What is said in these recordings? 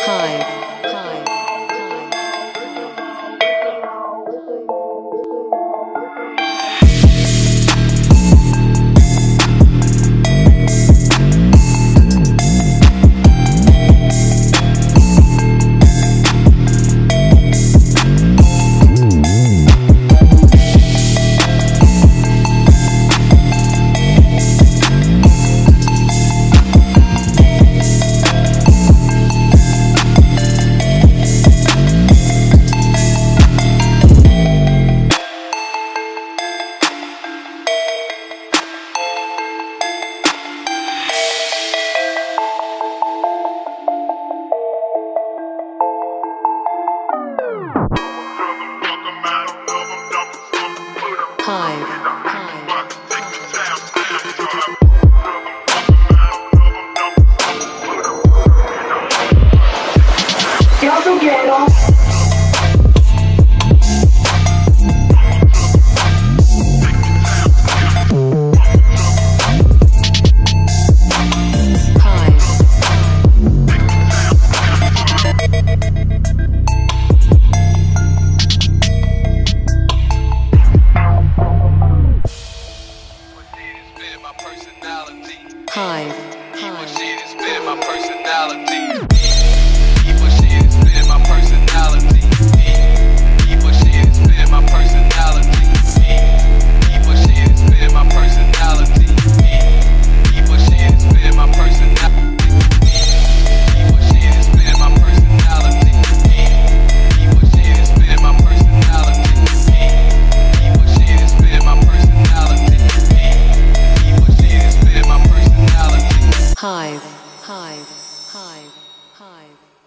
Hive, hive, hive, Yo te quiero. hive, Evil shit has been my personality. Evil shit has been my personality. Evil shit has been my personality. Evil shit has been my personality. Evil shit has been my personality. Evil shit has been my personality. Evil shit has been my personality. Evil shit has been my personality. Evil shit has been my personality. hive, hive, hive, hive,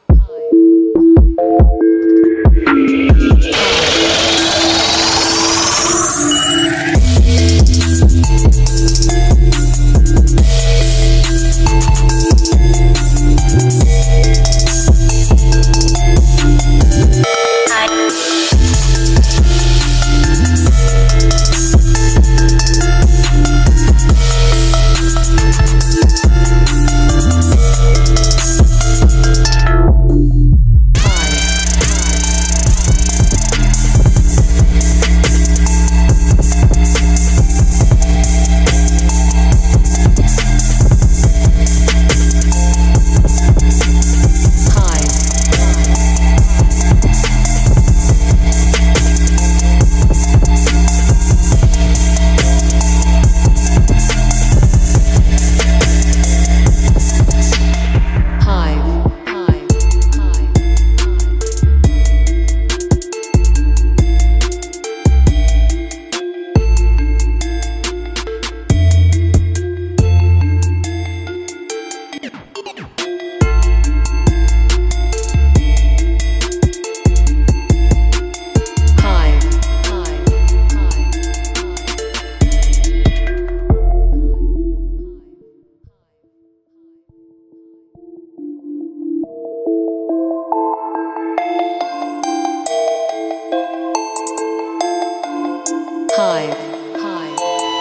hive, hive.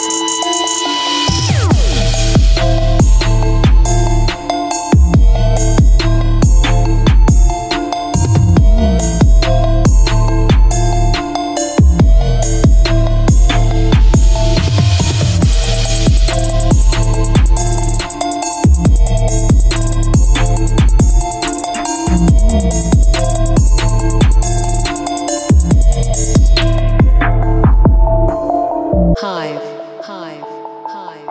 Hive, hive, hive,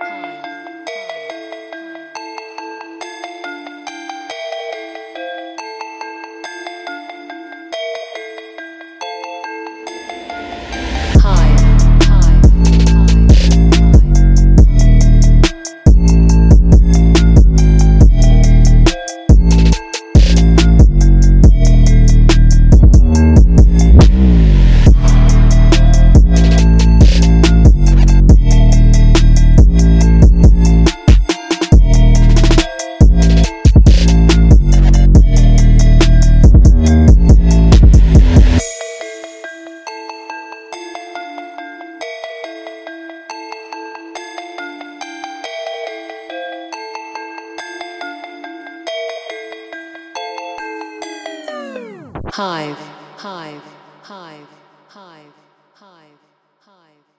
hive, hive, hive. hive, hive, hive, hive, hive, hive.